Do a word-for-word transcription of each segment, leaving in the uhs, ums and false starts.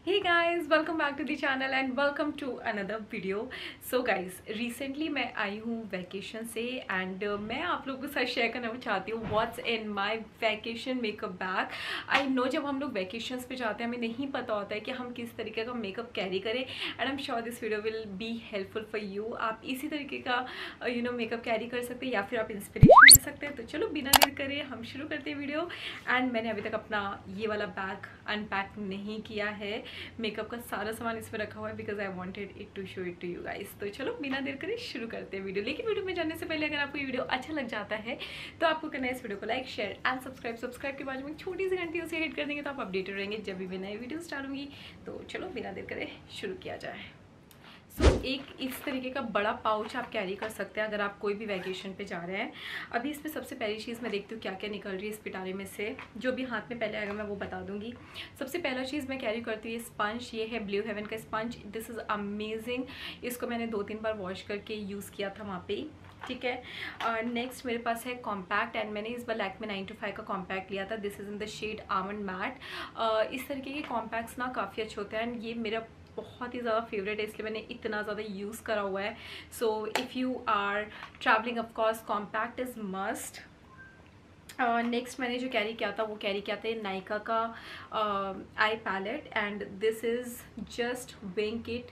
Hey guys, welcome back to the channel and welcome to another video. So guys, recently मैं आई हूँ vacation से and uh, मैं आप लोगों के साथ शेयर करना चाहती हूँ what's in my vacation makeup bag. I know जब हम लोग वैकेशंस पे जाते हैं हमें नहीं पता होता है कि हम किस तरीके का मेकअप कैरी करें and I am sure this video will be helpful for you. आप इसी तरीके का यू नो मेकअप कैरी कर सकते हैं या फिर आप इंस्पिरेशन ले सकते हैं. तो चलो बिना देर करे हम शुरू करते हैं वीडियो. एंड मैंने अभी तक अपना ये वाला बैग अनपैक नहीं किया है. मेकअप का सारा सामान इसमें रखा हुआ है because I wanted it to show it to you guys. तो चलो बिना देर करे शुरू करते हैं वीडियो. लेकिन वीडियो में जाने से पहले अगर आपको ये वीडियो अच्छा लग जाता है तो आपको करना है इस वीडियो को like share and subscribe. Subscribe के बाद में छोटी सी घंटी उसे हिट कर देंगे तो आप अपडेटेड रहेंगे जब भी मैं नई वीडियो डालूंगी. तो चलो बिना देर करे शुरू किया जाए. सो so, एक इस तरीके का बड़ा पाउच आप कैरी कर सकते हैं अगर आप कोई भी वैकेशन पे जा रहे हैं. अभी इसमें सबसे पहली चीज़ मैं देखती हूँ क्या क्या निकल रही है इस पिटारे में से. जो भी हाथ में पहले आएगा मैं वो बता दूंगी. सबसे पहला चीज़ मैं कैरी करती हूँ ये स्पंज. ये है ब्लू हेवन का स्पंज. This is amazing. इसको मैंने दो तीन बार वॉश करके यूज़ किया था वहाँ पे. ठीक है. नेक्स्ट uh, मेरे पास है कॉम्पैक्ट एंड मैंने इस बार लैक्मे नाइन टू फाइव का कॉम्पैक्ट लिया था. This is in the shade almond matte. इस तरीके के कॉम्पैक्ट्स ना काफ़ी अच्छे होते हैं एंड ये मेरा बहुत ही ज़्यादा फेवरेट है इसलिए मैंने इतना ज़्यादा यूज़ करा हुआ है. So if you are travelling of course compact is must. Next मैंने जो कैरी किया था वो कैरी किया था नायका का eye palette and this is just wing it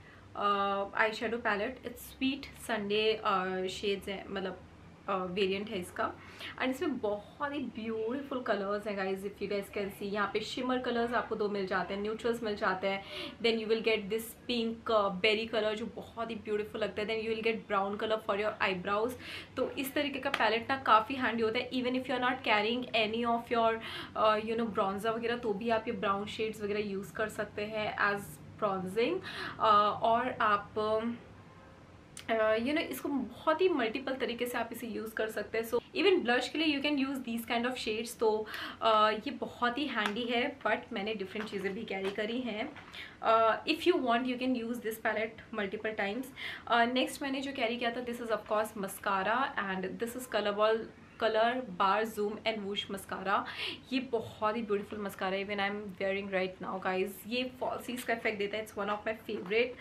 eye shadow palette. It's sweet Sunday shades हैं मतलब वेरिएंट uh, है इसका एंड इसमें बहुत ही ब्यूटीफुल कलर्स हैं guys. If you guys can see यहाँ पे शिमर कलर्स आपको दो मिल जाते हैं, न्यूट्रल्स मिल जाते हैं. Then you will get this pink berry colour जो बहुत ही ब्यूटीफुल लगता है. Then you will get brown colour for your eyebrows. तो इस तरीके का पैलेट ना काफ़ी हैंडी होता है. Even if you are not carrying any of your you know bronzer वगैरह तो भी आप ये ब्राउन शेड्स वगैरह यूज़ कर सकते हैं एज ब्राउजिंग. uh, और आप uh, यू uh, नो इसको बहुत ही मल्टीपल तरीके से आप इसे यूज़ कर सकते हैं. सो इवन ब्लश के लिए you can use these kind of shades. तो uh, ये बहुत ही हैंडी है बट मैंने डिफरेंट चीज़ें भी कैरी करी हैं. If you want you can use this palette multiple times. Next मैंने जो कैरी किया था this is of course mascara and this is Colorbar colour bar zoom and whoosh mascara. ये बहुत ही ब्यूटीफुल मस्कारा है. Even I am wearing right now guys. ये fallacies का इफेक्ट देता है. It's one of my favourite.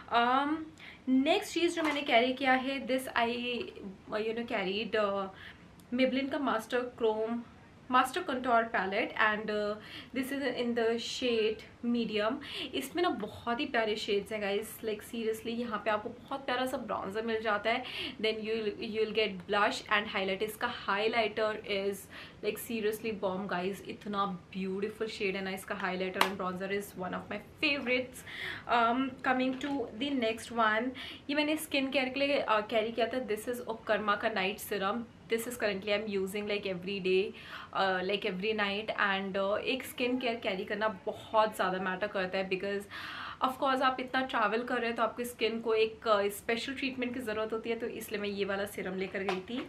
Next चीज़ जो मैंने कैरी किया है this I you know carried Maybelline का master chrome master contour palette and this is in the shade medium. इसमें ना बहुत ही प्यारे शेड्स हैं गाइज. लाइक सीरियसली यहाँ पे आपको बहुत प्यारा सा ब्राउन्जर मिल जाता है. Then you you will get blush and highlight. इसका highlighter is like seriously bomb guys. इतना ब्यूटीफुल शेड है ना इसका. Highlighter and bronzer is one of my favourites. Coming to the next one, ये मैंने स्किन केयर के लिए carry uh, किया था. दिस इज उपकर्मा का night serum. This is currently I am using like every day like every night and एक skin care carry करना बहुत ज़्यादा मैटर करता है बिकॉज ऑफकोर्स आप इतना ट्रैवल कर रहे हैं तो आपकी स्किन को एक स्पेशल uh, ट्रीटमेंट की ज़रूरत होती है. तो इसलिए मैं ये वाला सीरम लेकर गई थी.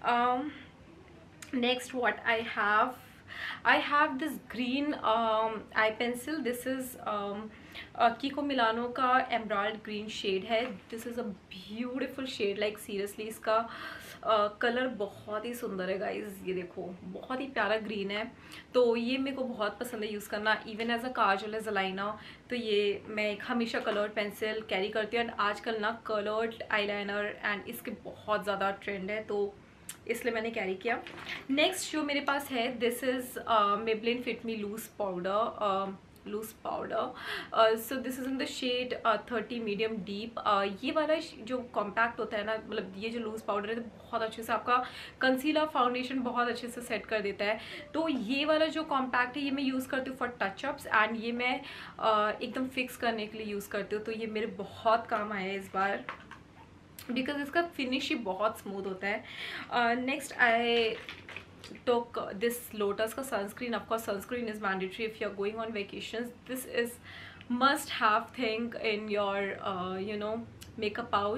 Next what I have I have this green um, eye pencil. This is um, uh, Kiko Milano का emerald green shade है. This is a beautiful shade. Like seriously इसका कलर uh, बहुत ही सुंदर है गाइज. ये देखो बहुत ही प्यारा ग्रीन है. तो ये मेरे को बहुत पसंद है यूज़ करना even as a kajal as a liner. तो ये मैं एक हमेशा कलर्ड पेंसिल कैरी करती हूँ एंड आजकल ना कलर्ड आईलाइनर एंड इसके बहुत ज़्यादा ट्रेंड है तो इसलिए मैंने कैरी किया. नेक्स्ट जो मेरे पास है this is Maybelline fit me loose powder loose powder. So this is in the shade thirty medium deep. ये वाला जो कॉम्पैक्ट होता है ना मतलब ये जो लूज पाउडर है तो बहुत अच्छे से आपका कंसीलर फाउंडेशन बहुत अच्छे से सेट कर देता है. तो ये वाला जो कॉम्पैक्ट है ये मैं यूज़ करती हूँ फॉर टचअप्स एंड ये मैं uh, एकदम फिक्स करने के लिए यूज़ करती हूँ. तो ये मेरे बहुत काम आया है इस बार बिकॉज इसका फिनिश ही बहुत स्मूथ होता है. Next I took this Lotus का sunscreen. Of course sunscreen is mandatory if you're going on vacations. This is must have thing in your uh, you know makeup pouch.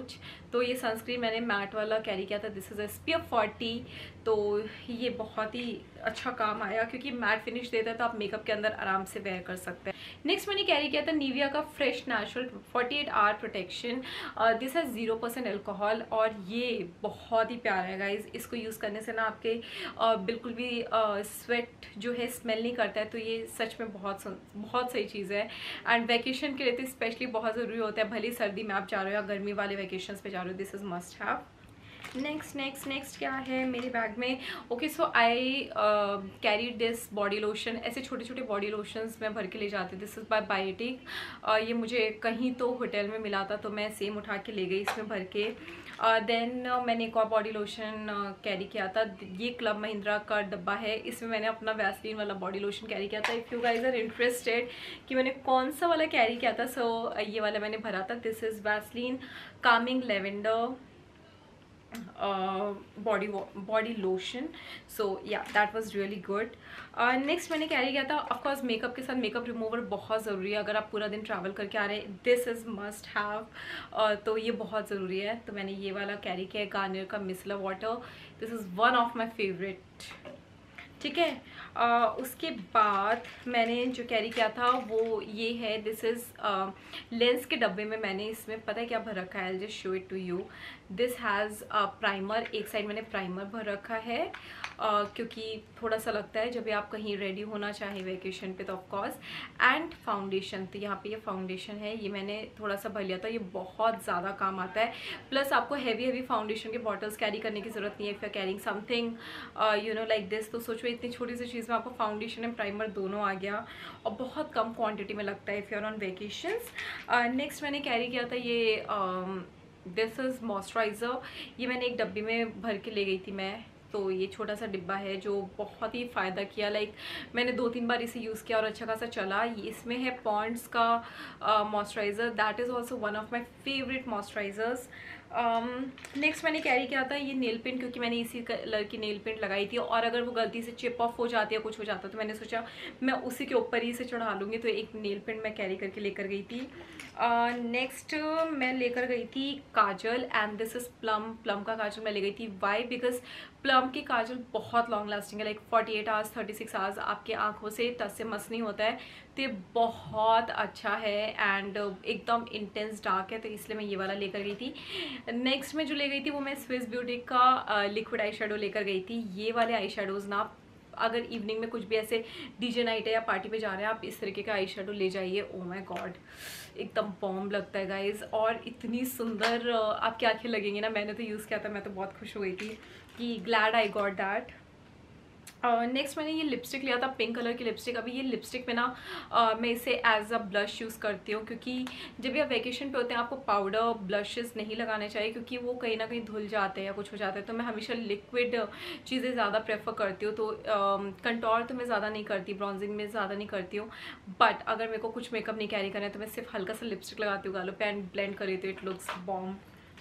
तो ये sunscreen मैंने mat वाला carry किया था, this is S P F forty. तो ये बहुत ही अच्छा काम आया क्योंकि मैट फिनिश देता है तो आप मेकअप के अंदर आराम से वेयर कर सकते हैं। नेक्स्ट मैंने कैरी किया था निविया का fresh natural forty eight hour protection. This has zero percent alcohol और ये बहुत ही प्यारा है गाइज। इसको यूज़ करने से ना आपके uh, बिल्कुल भी स्वेट uh, जो है स्मेल नहीं करता है, तो ये सच में बहुत बहुत सही चीज़ है। एंड वैकेशन के लिए तो स्पेशली बहुत ज़रूरी होता है, भले सर्दी में आप जा रहे हो या गर्मी वाले वैकेशन पे जा रहे हो, this is must have. Next next next क्या है मेरे बैग में? Okay so I carry this body lotion. ऐसे छोटे छोटे बॉडी लोशंस मैं भर के ले जाती हूँ। This is by Biotique. ये मुझे कहीं तो होटल में मिला था तो मैं सेम उठा के ले गई इसमें भर के। देन uh, uh, मैंने एक और बॉडी लोशन कैरी किया था, ये क्लब महिंद्रा का डब्बा है, इसमें मैंने अपना वैसलीन वाला बॉडी लोशन कैरी किया था। If you guys are interested कि मैंने कौन सा वाला कैरी किया था, सो so, ये वाला मैंने भरा था। This is Vaseline calming lavender body body lotion. So yeah that was really good. Next मैंने कैरी किया था, ऑफकोर्स मेकअप के साथ मेकअप रिमूवर बहुत ज़रूरी है अगर आप पूरा दिन ट्रैवल करके आ रहे हैं, दिस इज़ मस्ट हैव। तो ये बहुत ज़रूरी है, तो मैंने ये वाला कैरी किया है, गार्नियर का micellar water. This is one of my favourite, ठीक है। uh, उसके बाद मैंने जो कैरी किया था वो ये है, दिस इज़ लेंस के डब्बे में मैंने इसमें पता है क्या भर रखा है, I just show it to you. This has primer, एक साइड मैंने प्राइमर भर रखा है uh, क्योंकि थोड़ा सा लगता है जब भी आप कहीं रेडी होना चाहे वेकेशन पे तो ऑफकोर्स। एंड फाउंडेशन, तो यहाँ पे ये फाउंडेशन है, ये मैंने थोड़ा सा भर लिया था, ये बहुत ज़्यादा काम आता है। प्लस आपको हैवी हैवी फाउंडेशन के बॉटल्स कैरी करने की ज़रूरत नहीं है if you are carrying something you know like this. तो सोचो इतनी छोटी सी चीज़ में आपको फाउंडेशन एंड प्राइमर दोनों आ गया और बहुत कम क्वांटिटी में लगता है if you are on vacations. Next मैंने कैरी किया था ये दिस इज़ मॉइस्चराइज़र, ये मैंने एक डब्बी में भर के ले गई थी मैं। तो ये छोटा सा डिब्बा है जो बहुत ही फ़ायदा किया, लाइक मैंने दो तीन बार इसे यूज़ किया और अच्छा खासा चला। ये इसमें है पॉन्ड्स का moisturiser, that is also one of my favourite moisturisers. Next मैंने कैरी किया था ये नेल पेंट, क्योंकि मैंने इसी कलर की नेल पेंट लगाई थी और अगर वो गलती से चिप ऑफ हो जाती है, कुछ हो जाता है, तो मैंने सोचा मैं उसी के ऊपर ही से चढ़ा लूँगी, तो एक नेल पेंट मैं कैरी करके लेकर गई थी। नेक्स्ट uh, मैं लेकर गई थी kajal, and this is Plum Plum का काजल मैं ले गई थी। वाई? बिकॉज प्लम की काजल बहुत लॉन्ग लास्टिंग है, like forty eight hours thirty six hours आपके आँखों से टच से मस नहीं होता है, तो ये बहुत अच्छा है एंड एकदम इंटेंस डार्क है, तो इसलिए मैं ये वाला लेकर गई थी। नेक्स्ट मैं जो ले गई थी वो मैं स्विस ब्यूटी का लिक्विड आई शेडो लेकर गई थी। ये वाले आई शेडोज़ ना अगर इवनिंग में कुछ भी ऐसे डीजे नाइट है या पार्टी पे जा रहे हैं, आप इस तरीके का आई शेडो ले जाइए। ओ माय गॉड, एकदम बॉम्ब लगता है गाइज, और इतनी सुंदर आपकी आंखें लगेंगी ना। मैंने तो यूज़ किया था, मैं तो बहुत खुश हो गई थी कि glad I got that. Next uh, मैंने ये लिपस्टिक लिया था, पिंक कलर की लिपस्टिक। अभी ये लिपस्टिक में ना uh, मैं इसे एज अ ब्लश यूज़ करती हूँ, क्योंकि जब भी आप वेकेशन पे होते हैं आपको पाउडर ब्लशेस नहीं लगाने चाहिए, क्योंकि वो कहीं ना कहीं धुल जाते हैं या कुछ हो जाता है। तो मैं हमेशा लिक्विड चीज़ें ज़्यादा प्रेफर करती हूँ। तो कंटोर uh, तो मैं ज़्यादा नहीं करती, ब्रॉन्जिंग में ज़्यादा नहीं करती हूँ, बट अगर मेरे को कुछ मेकअप नहीं कैरी करना है तो मैं सिर्फ हल्का सा लिपस्टिक लगाती हूँ गालों पे एंड ब्लेंड करी, तो it looks bomb.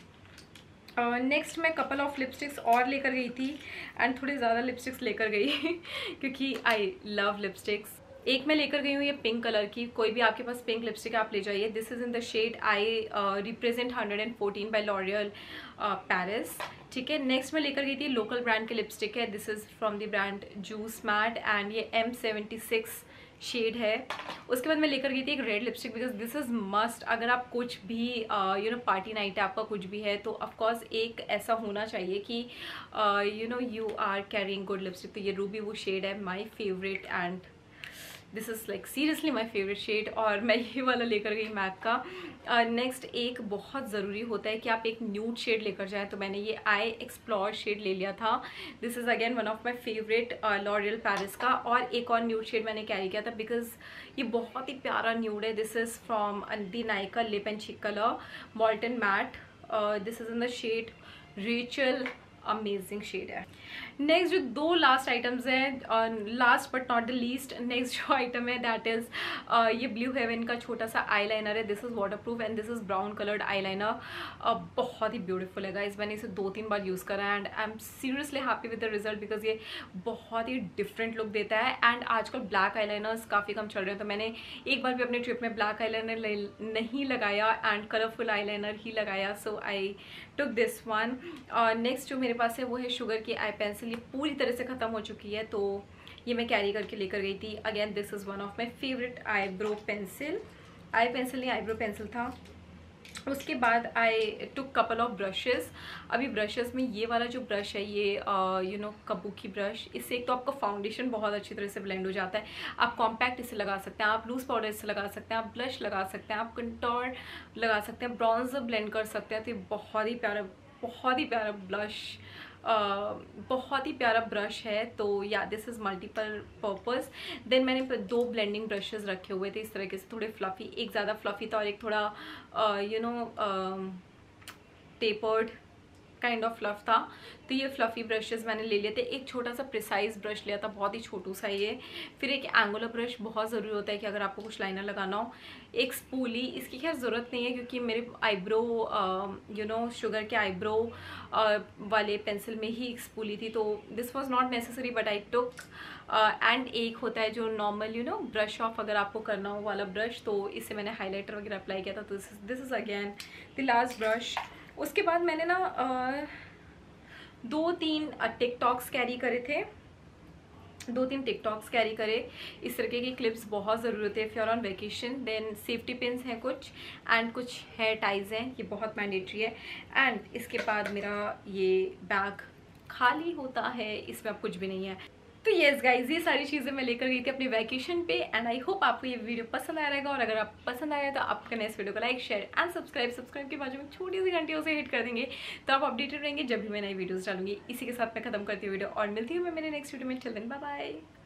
Next uh, मैं कपल ऑफ लिपस्टिक्स और लेकर गई थी एंड थोड़ी ज़्यादा लिपस्टिक्स लेकर गई क्योंकि आई लव लिपस्टिक्स। एक मैं लेकर गई हूँ ये पिंक कलर की, कोई भी आपके पास पिंक लिपस्टिक आप ले जाइए। This is in the shade I represent hundred and fourteen by L'Oreal Paris, ठीक है। नेक्स्ट मैं लेकर गई थी लोकल ब्रांड की लिपस्टिक है, this is from the brand Juice matte and ये एम सेवेंटी सिक्स शेड है। उसके बाद मैं लेकर गई थी एक red lipstick, because this is must. अगर आप कुछ भी यू नो पार्टी नाइट है आपका कुछ भी है, तो ऑफकोर्स एक ऐसा होना चाहिए कि you know you are carrying good lipstick. तो ये रूबी वो शेड है, my favourite, and this is like seriously my favourite shade, और मैं ये वाला लेकर गई मैक का। नेक्स्ट uh, एक बहुत ज़रूरी होता है कि आप एक न्यूड शेड लेकर जाएं, तो मैंने ये आई एक्सप्लोर शेड ले लिया था। This is again one of my favourite L'Oreal Paris का। और एक और न्यूड शेड मैंने कैरी किया था बिकॉज ये बहुत ही प्यारा न्यूड है। This is from the Nykaa lip and cheek colour Molten matte, this is in the shade Rachel amazing shade है। नेक्स्ट जो दो लास्ट आइटम्स हैं, last but not the least, next जो आइटम है दैट इज़ ये Blue haven का छोटा सा आईलाइनर है। This is waterproof and this is brown coloured eyeliner. बहुत ही ब्यूटीफुल है गाइस, मैंने इसे दो तीन बार यूज़ करा है and I am seriously happy with the result because ये बहुत ही डिफरेंट लुक देता है। एंड आजकल ब्लैक आईलाइनर्स काफ़ी कम चल रहे हैं, तो मैंने एक बार भी अपने ट्रिप में ब्लैक आईलाइनर नहीं लगाया एंड कलरफुल आईलाइनर ही लगाया, so I took this one. Next जो मेरे पास है वो है शुगर की आई पेंसिल। ये पूरी तरह से ख़त्म हो चुकी है तो ये मैं कैरी करके लेकर गई थी। Again this is one of my favourite eyebrow pencil. Eye pencil नहीं, आईब्रो पेंसिल था। उसके बाद I took couple of brushes. अभी ब्रशेस में ये वाला जो ब्रश है ये यू नो कबूकी ब्रश, इससे एक तो आपका फाउंडेशन बहुत अच्छी तरह से ब्लेंड हो जाता है। आप कॉम्पैक्ट इससे लगा सकते हैं, आप लूज पाउडर इससे लगा सकते हैं, आप ब्लश लगा सकते हैं, आप कंटोर लगा सकते हैं, ब्रॉन्जर ब्लेंड कर सकते हैं। तो ये बहुत ही प्यारा बहुत ही प्यारा ब्लश Uh, बहुत ही प्यारा ब्रश है। तो yeah this is multiple purpose. Then मैंने दो ब्लेंडिंग ब्रशेस रखे हुए थे इस तरीके से, थोड़े फ्लफ़ी, एक ज़्यादा फ्लफ़ी था और एक थोड़ा you know tapered kind of fluff था। तो ये फ्लफ़ी ब्रशेस मैंने ले लिए थे। एक छोटा सा प्रिसाइज ब्रश लिया था, बहुत ही छोटू सा ये। फिर एक एंगुलर ब्रश बहुत ज़रूरी होता है कि अगर आपको कुछ लाइनर लगाना हो। एक स्पूली, इसकी खैर ज़रूरत नहीं है क्योंकि मेरे आईब्रो यू नो शुगर के आईब्रो वाले पेंसिल में ही एक स्पूली थी, तो this was not necessary but I took. And एक होता है जो normal you know brush of अगर आपको करना हो वाला ब्रश, तो इससे मैंने हाईलाइटर वगैरह अप्लाई किया था। तो this is again the last brush. उसके बाद मैंने ना आ, दो तीन टिकटॉक्स कैरी करे थे, दो तीन टिकटॉक्स कैरी करे। इस तरीके की क्लिप्स बहुत ज़रूरी होती है if you are on vacation. Then safety pins हैं कुछ एंड कुछ हेयर टाइज हैं, ये बहुत मैंडेटरी है। एंड इसके बाद मेरा ये बैग खाली होता है, इसमें अब कुछ भी नहीं है। तो येस गाइज, ये सारी चीज़ें मैं लेकर गई थी अपनी वैकेशन पे एंड आई होप आपको ये वीडियो पसंद आया रहेगा। और अगर आप पसंद आया तो आप करना इस वीडियो को like share and subscribe subscribe के बाजू में छोटी सी घंटियों से हिट कर देंगे तो आप अपडेटेड रहेंगे जब भी मैं नई वीडियोस डालूंगी। इसी के साथ मैं खत्म करती हूँ वीडियो और मिलती हूँ मैं मेरे नेक्स्ट वीडियो में। Till then bye bye.